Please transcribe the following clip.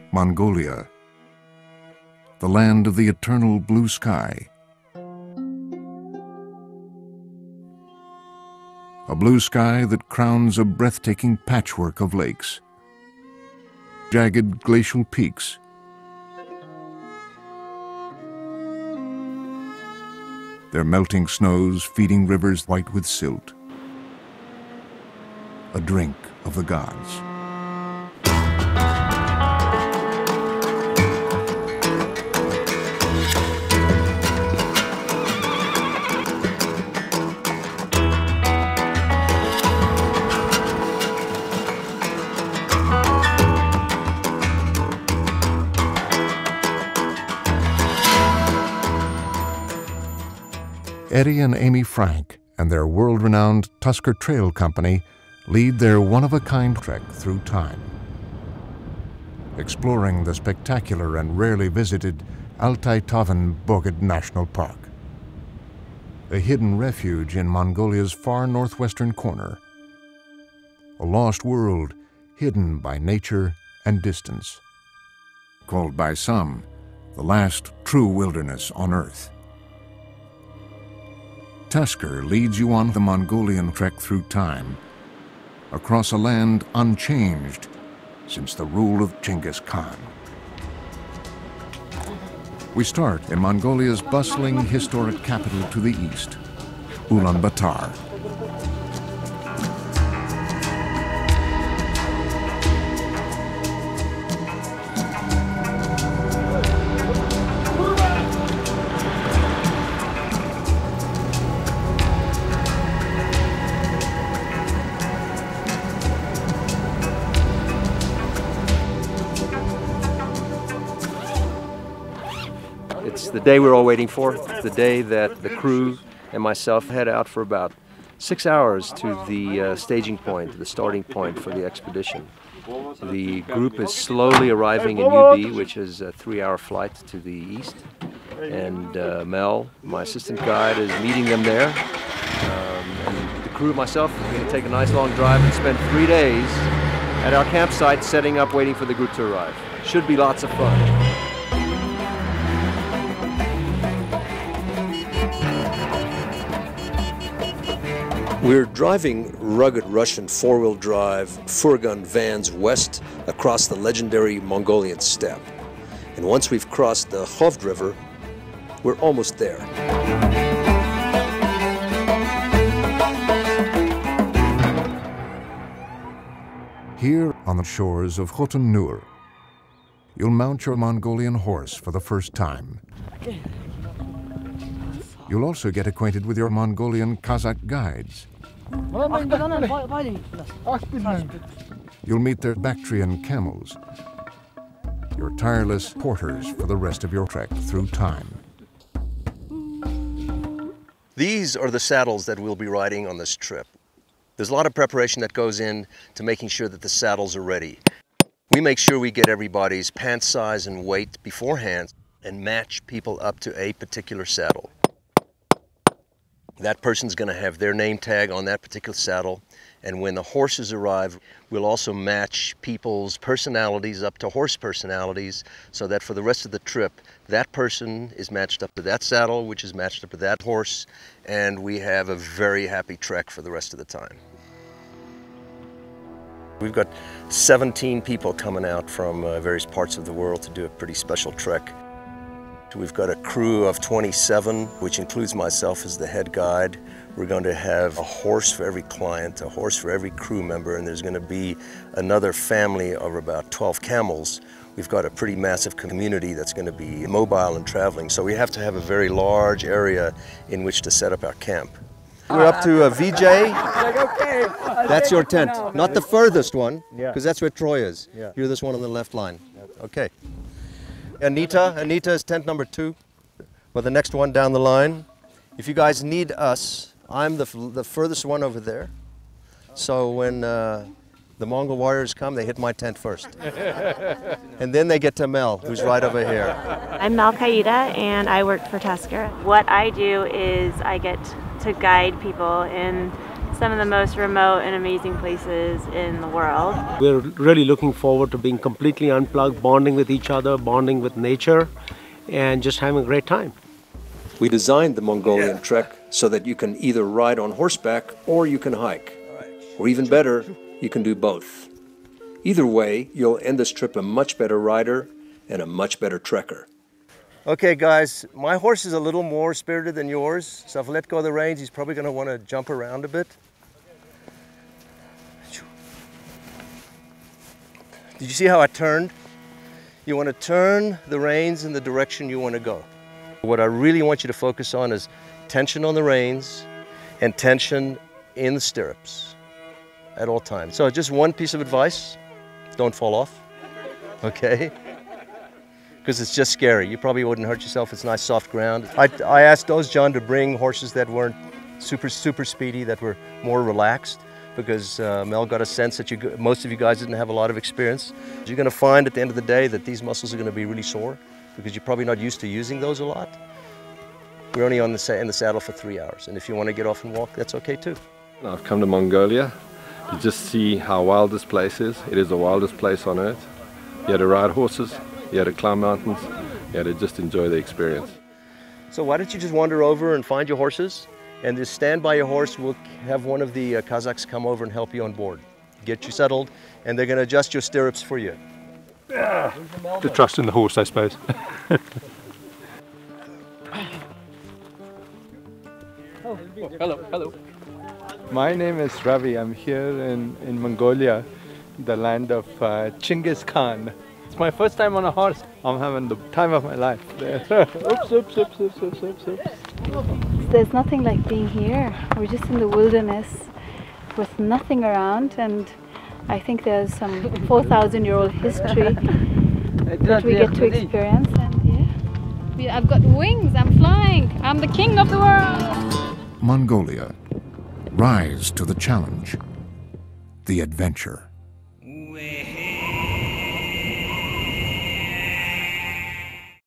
Mongolia, the land of the eternal blue sky. A blue sky that crowns a breathtaking patchwork of lakes, jagged glacial peaks, their melting snows feeding rivers white with silt, a drink of the gods. Eddie and Amy Frank and their world-renowned Tusker Trail Company lead their one-of-a-kind trek through time, exploring the spectacular and rarely visited ALTAI National Park, a hidden refuge in Mongolia's far northwestern corner, a lost world hidden by nature and distance, called by some the last true wilderness on Earth. Tusker leads you on the Mongolian trek through time, across a land unchanged since the rule of Genghis Khan. We start in Mongolia's bustling historic capital to the east, Ulaanbaatar. It's the day we're all waiting for. It's the day that the crew and myself head out for about 6 hours to the staging point, the starting point for the expedition. The group is slowly arriving in UB, which is a 3-hour flight to the east. And Mel, my assistant guide, is meeting them there. And the crew and myself are going to take a nice long drive and spend 3 days at our campsite setting up, waiting for the group to arrive. Should be lots of fun. We're driving rugged Russian four-wheel drive furgon vans west across the legendary Mongolian steppe. And once we've crossed the Hovd River, we're almost there. Here on the shores of Khoton Nur, you'll mount your Mongolian horse for the first time. You'll also get acquainted with your Mongolian Kazakh guides. You'll meet their Bactrian camels, your tireless porters for the rest of your trek through time. These are the saddles that we'll be riding on this trip. There's a lot of preparation that goes in to making sure that the saddles are ready. We make sure we get everybody's pant size and weight beforehand and match people up to a particular saddle. That person's going to have their name tag on that particular saddle, and when the horses arrive, we'll also match people's personalities up to horse personalities, so that for the rest of the trip, that person is matched up to that saddle, which is matched up to that horse, and we have a very happy trek for the rest of the time. We've got 17 people coming out from various parts of the world to do a pretty special trek. We've got a crew of 27, which includes myself as the head guide. We're going to have a horse for every client, a horse for every crew member, and there's going to be another family of about 12 camels. We've got a pretty massive community that's going to be mobile and traveling, so we have to have a very large area in which to set up our camp. We're up to VJ. That's your tent. Not the furthest one, because that's where Troy is. You're this one on the left line. Okay. Anita is tent number 2, or the next one down the line. If you guys need us, I'm the furthest one over there. So when the Mongol warriors come, they hit my tent first. And then they get to Mel, who's right over here. I'm Mel Kaida, and I work for Tusker. What I do is I get to guide people in some of the most remote and amazing places in the world. We're really looking forward to being completely unplugged, bonding with each other, bonding with nature, and just having a great time. We designed the Mongolian trek so that you can either ride on horseback or you can hike. Or even better, you can do both. Either way, you'll end this trip a much better rider and a much better trekker. Okay guys, my horse is a little more spirited than yours, so if I let go of the reins, he's probably going to want to jump around a bit. Did you see how I turned? You want to turn the reins in the direction you want to go. What I really want you to focus on is tension on the reins and tension in the stirrups at all times. So just one piece of advice, don't fall off, okay? Because it's just scary. You probably wouldn't hurt yourself. It's nice soft ground. I asked John to bring horses that weren't super speedy, that were more relaxed, because Mel got a sense that most of you guys didn't have a lot of experience. You're going to find at the end of the day that these muscles are going to be really sore because you're probably not used to using those a lot. We're only in the saddle for 3 hours, and if you want to get off and walk, that's okay too. I've come to Mongolia to just see how wild this place is. It is the wildest place on earth. You had to ride horses, you had to climb mountains, you had to just enjoy the experience. So why don't you just wander over and find your horses, and just stand by your horse. We'll have one of the Kazakhs come over and help you on board. Get you settled, and they're going to adjust your stirrups for you. The trust in the horse, I suppose. Hello. My name is Ravi. I'm here in Mongolia, the land of Chinggis Khan. It's my first time on a horse. I'm having the time of my life there. Oops. There's nothing like being here. We're just in the wilderness with nothing around, and I think there's some 4,000-year-old history that we get to experience. And yeah, I've got wings. I'm flying. I'm the king of the world. Mongolia. Rise to the challenge. The adventure.